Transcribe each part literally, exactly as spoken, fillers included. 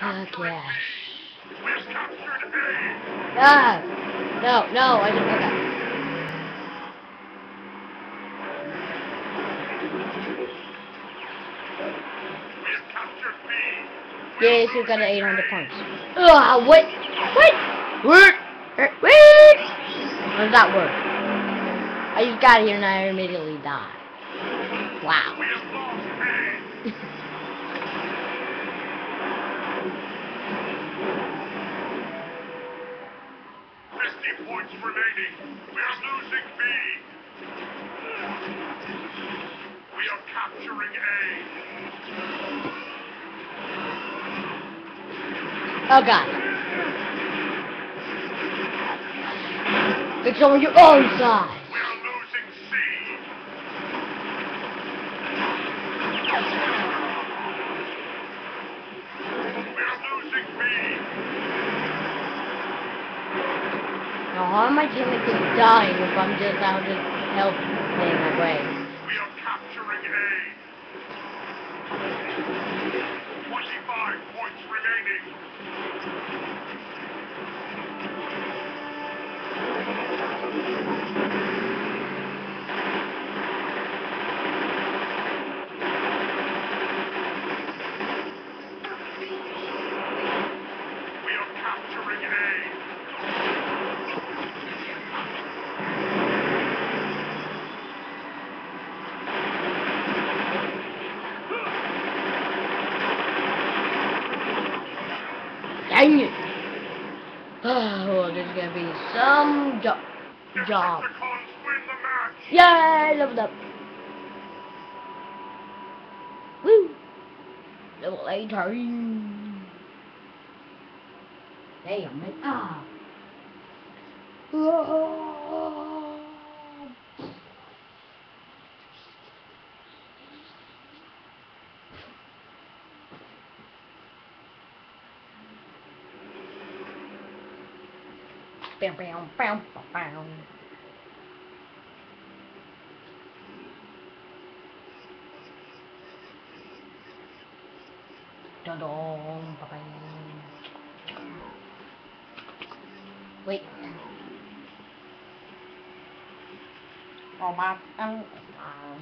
Okay. We've captured A. Ah! No, no, I didn't. Okay. We've captured B. Yes, you got an eight hundred points. Ugh, what? What? What? Er, What? How does that work? I just got here and I immediately died. Wow. We have lost A. fifty points remaining. We are losing B. We are capturing A. Oh god. It's on your own side. We are losing C. We are losing B. Now how am I technically dying if I'm just out just helping away? We are capturing A. twenty-five points remaining. We are capturing A. Dang it! Oh, there's gonna be some jo job. Decepticons win the match. Yay! Leveled up. Woo! Level eighteen. Damn man. Ah. Whoa. Bam, bam, bam, bam. Dun-dun, ba-bam. Wait. Oh, my. Um, uh.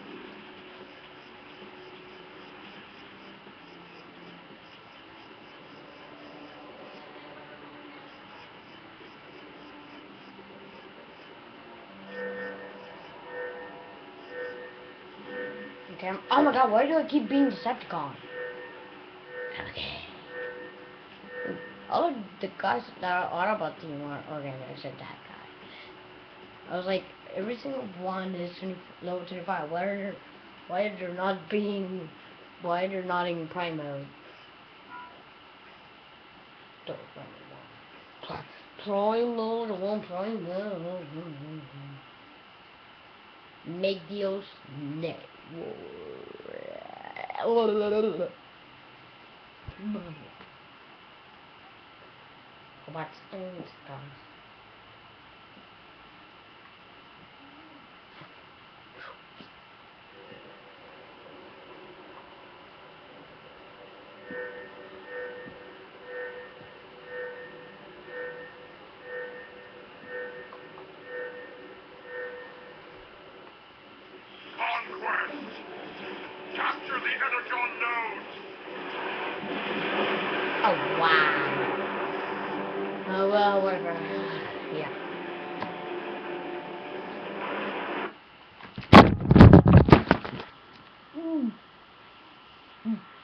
Okay. Oh my god, why do I keep being Decepticon? Okay. All of the guys that are Autobot team are organic except that guy. I was like, every single one is level twenty-five. Why are why are they not being why they're not in prime mode? Don't prime Prime mode, one prime mode. Make deals net. About stones, guys. Conquest. Capture the Energon nodes. Oh wow. Oh well, whatever. Yeah. Mm. Mm.